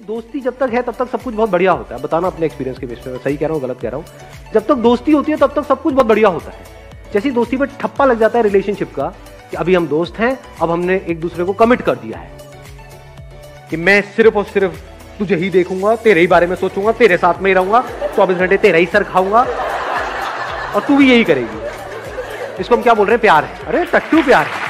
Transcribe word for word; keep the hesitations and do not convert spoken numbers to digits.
दोस्ती जब तक है तब तक सब कुछ बहुत बढ़िया होता है। बताना अपने एक्सपीरियंस के बेस पे, मैं सही कह रहा हूँ गलत कह रहा हूँ। जब तक दोस्ती होती है तब तक सब कुछ बहुत बढ़िया होता है। जैसी दोस्ती पे ठप्पा लग जाता है रिलेशनशिप का कि अभी हम दोस्त हैं, अब हमने एक दूसरे को कमिट कर दिया है कि मैं सिर्फ और सिर्फ तुझे ही देखूंगा, तेरे ही बारे में सोचूंगा, तेरे साथ में ही रहूंगा, चौबीस घंटे तेरा ही सर खाऊंगा और तू भी यही करेगी। इसको हम क्या बोल रहे हैं? प्यार है। अरे टट्टू प्यार है।